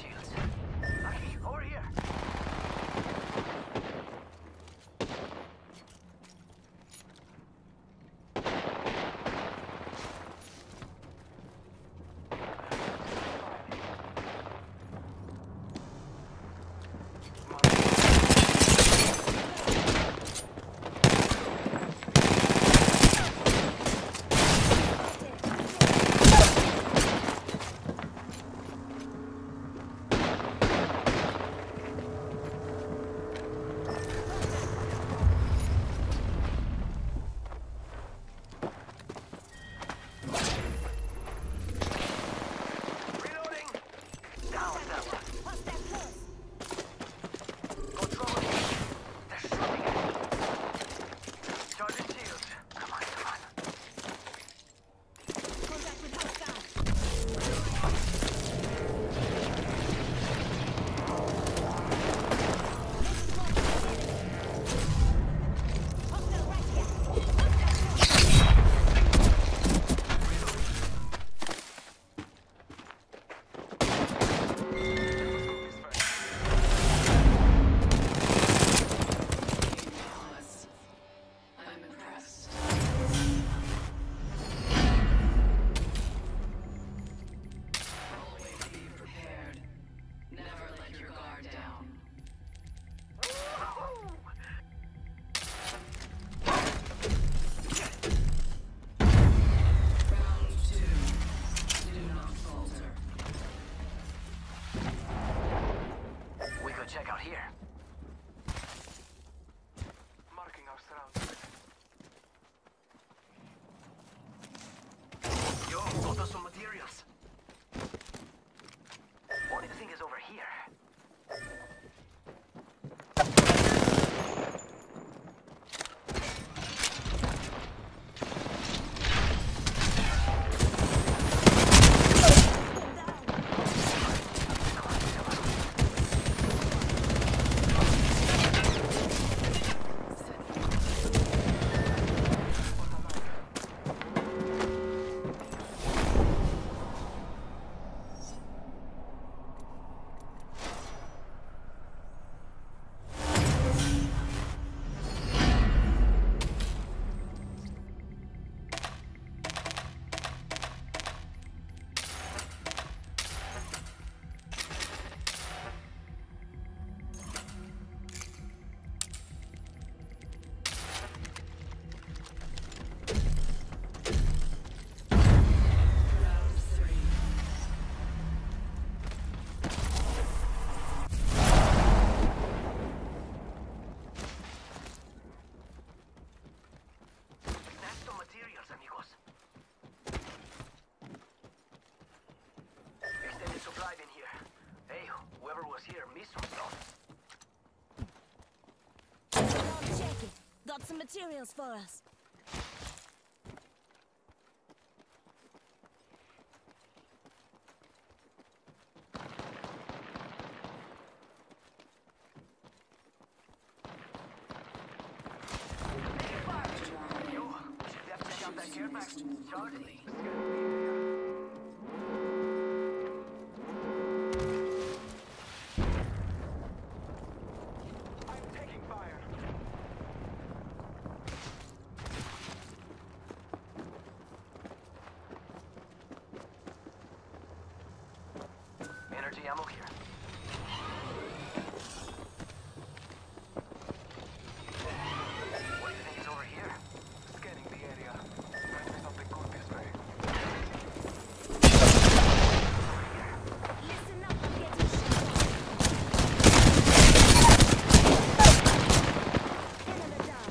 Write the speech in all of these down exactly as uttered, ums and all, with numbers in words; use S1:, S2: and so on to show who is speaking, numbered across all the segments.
S1: shields. Lucky, over here.
S2: Got some materials for us.
S1: Energy ammo here. What do you think is over here? Scanning the area. Might be something good this way.
S2: Listen up, I'm getting shot. Enemy down.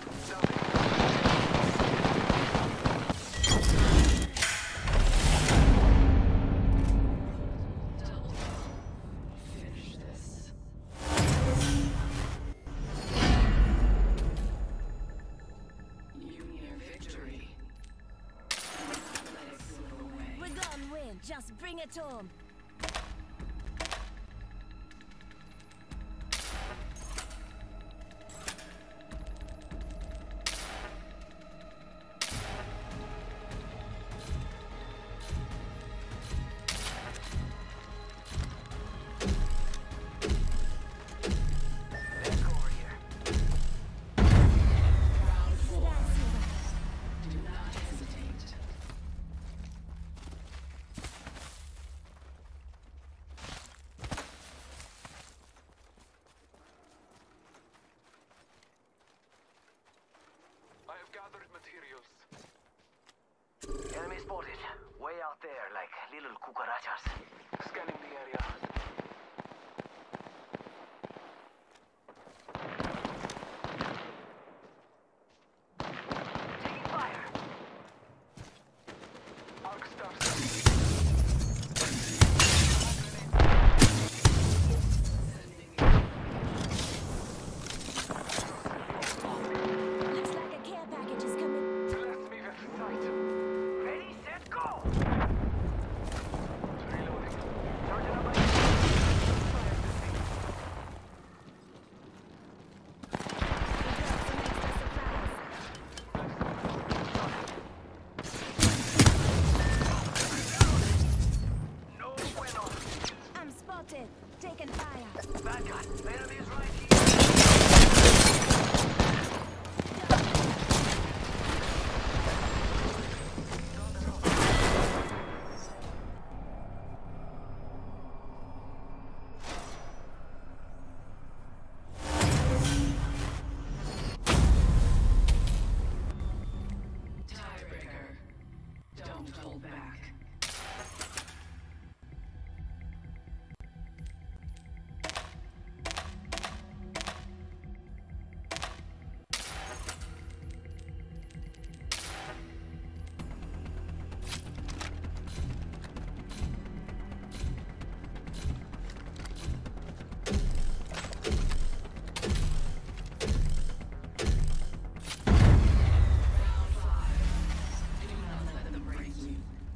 S2: Just bring it home.
S1: cucarachas. Scanning the area. Taking fire. Arc stars.
S2: Looks like a care package is coming.
S1: Bless me with sight. Ready, set, go! Reloading. Charging up my fire to see.
S2: We got some extra supplies.
S1: No bueno.
S2: I'm spotted. Taking fire.
S1: Bad guy. Enemies right here.
S3: Tiebreaker. Don't hold back. Round five. Do not let them break you.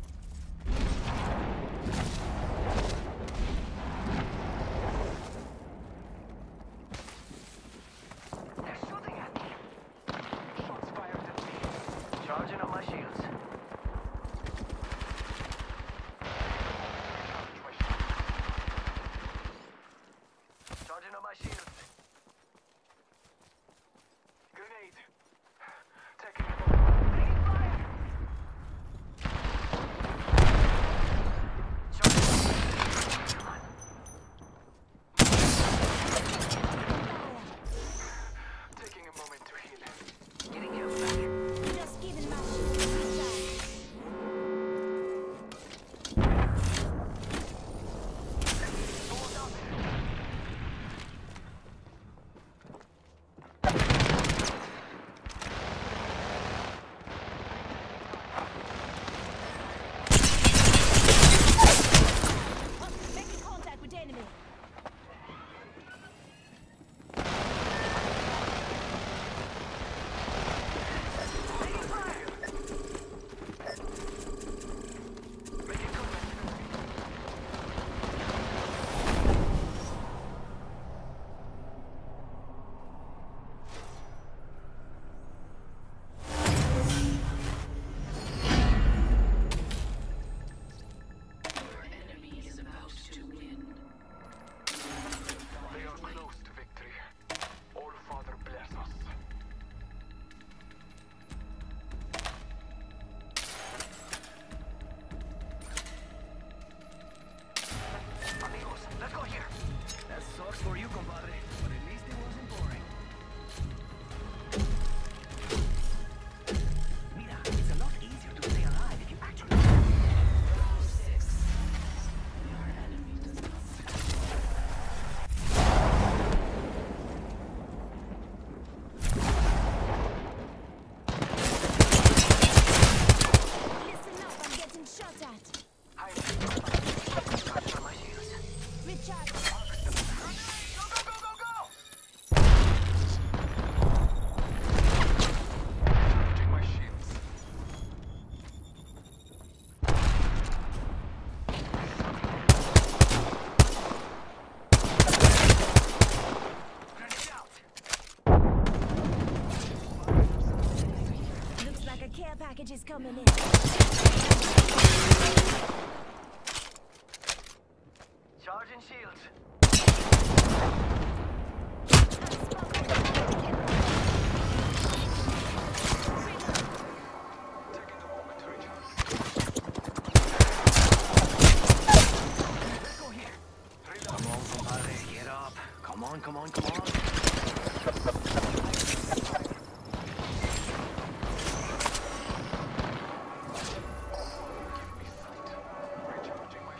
S1: They're shooting at me. Shots fired at me. Charging up my shields. Charge my shields. Charging up my shields. Grenade. Taking it. Taking fire. Charging. Come on. Taking a moment to heal. Getting healed back.
S2: Just giving my shield a recharge.
S1: Someone's out there.
S2: Oh, making contact with the enemy.
S1: Taking fire. Making contact.
S3: Your enemy is about to win.
S1: They are close to victory. All Father bless us. Amigos, let's go here. That sucks for you, compadre, but at least it wasn't boring. Mira, it's a lot easier to stay alive if you actually.
S3: Round six. Your enemy does not
S2: Listen up, I'm getting shot at.
S1: Hide. Charging up my shields.
S2: Recharge.
S1: Go, go, go, go, go! Charging my shields. Grenade out!
S2: Looks like a care package is coming in.
S1: Charging shields.
S2: I'm spotted.
S1: Taking a moment to recharge. Let's go here. Reload. Come on, compadre. Get up. Come on, come on, come on. Give me sight. Recharging my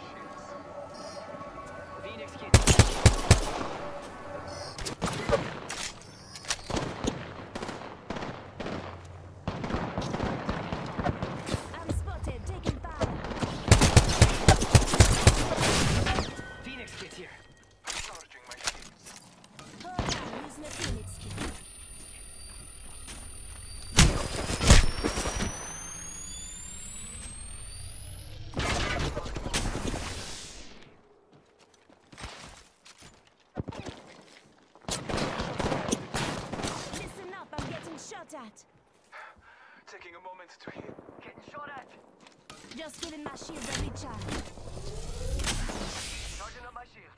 S1: Moments to heal. Getting shot at.
S2: Just giving my shield a recharge.
S1: Charging up my shields.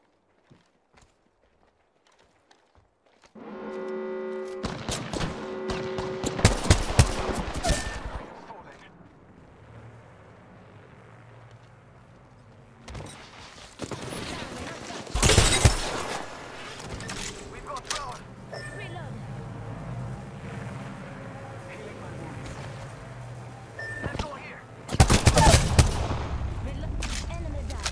S1: Falling. We've got thrown.
S2: Reload.
S1: Healing my wounds. Let's go here.
S2: Reload. Enemy down.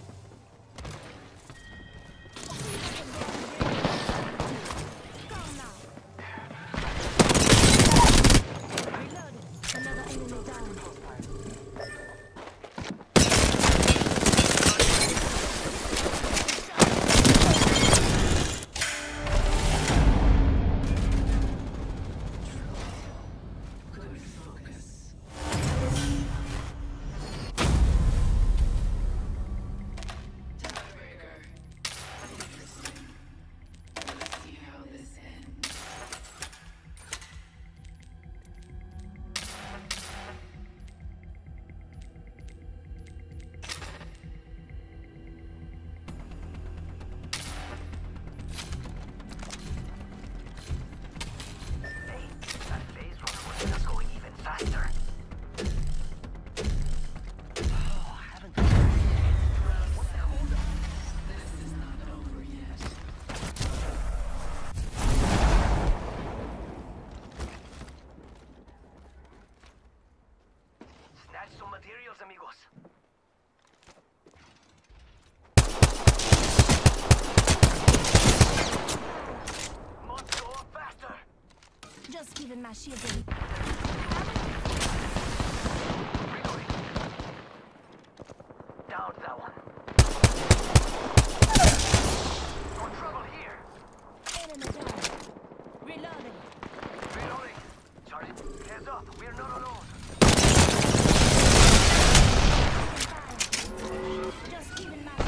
S2: Gone now. Reload. Another enemy down.
S3: Good focus. Tiebreaker. Interesting. Let's see how this ends.
S1: Hey, that phase runner was just going even faster. Oh, I haven't done that yet. What the hold up?
S3: This is not over yet.
S1: Snatch some materials, amigos. Must go up faster.
S2: Just giving my shield a recharge.
S1: Reloading. Down that one. No trouble here.
S2: Enemy down. Reloading.
S1: Reloading. Charlie, heads up. We're not alone.
S2: Fire. Just giving my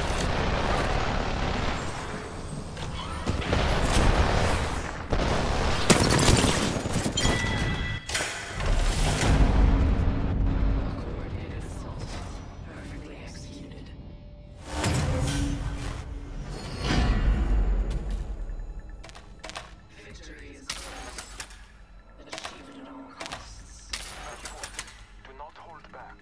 S3: Coordinated assault. Perfectly executed. Victory is close. Achieve it at all costs.
S1: Do not hold back.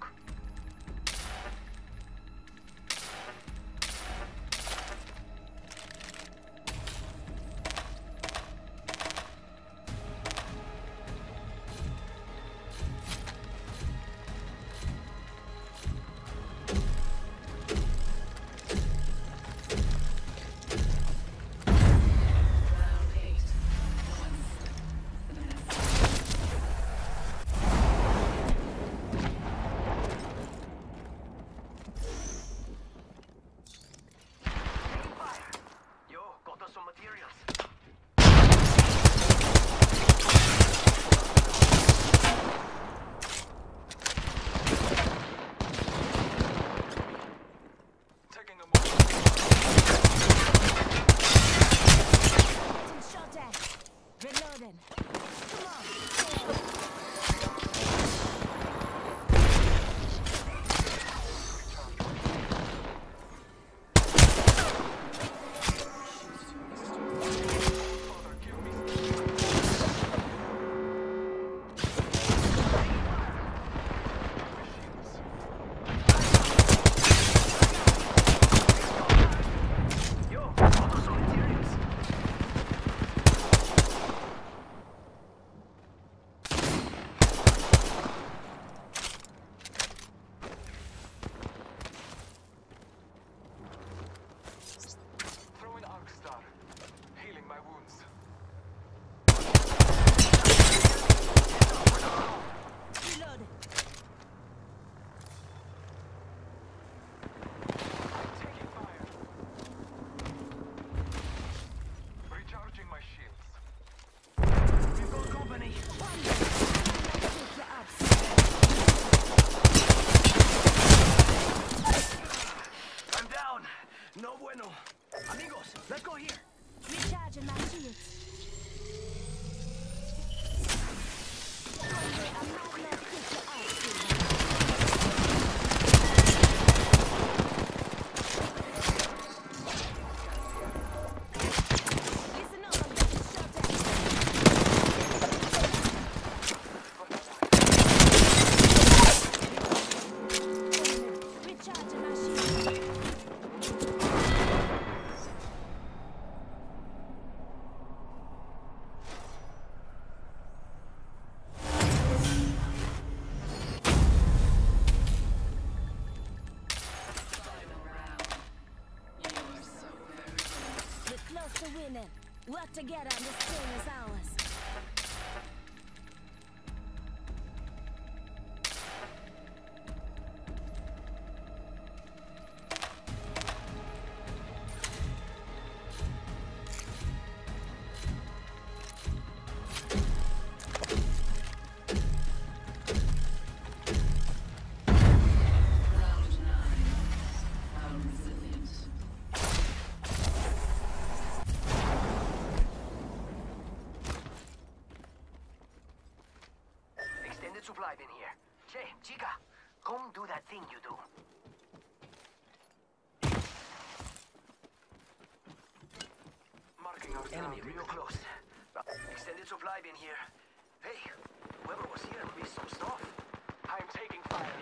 S3: Round eight. One slip. The mess.
S1: Taking fire. Yo, got us some materials. Taking a move.
S2: getting shot at. Reloading. Come on.
S1: Father, give me Yo, got us some materials. Throwing Arc Star. Healing my wounds.
S2: Reloading.
S1: Taking fire. Recharging my shields. We've got company.
S2: Take your ups.
S1: I'm down. No bueno. Amigos, let's go here.
S2: Recharging my shields. Hombre, a madness. to winning. Work together and this thing is ours.
S3: Round nine. Found resilience.
S1: Extended supply bin here. Che, chica, come do that thing you do. Marking our enemy real close. Extended supply bin here. Hey, whoever was here missed some stuff. I'm taking fire.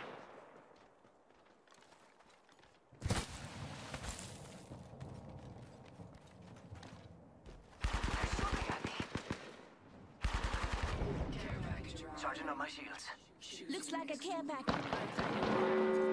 S1: They're shooting at me.
S3: Care package arrived.
S1: Charging up my shields.
S3: Choose
S2: Looks like a
S3: next.
S2: care package.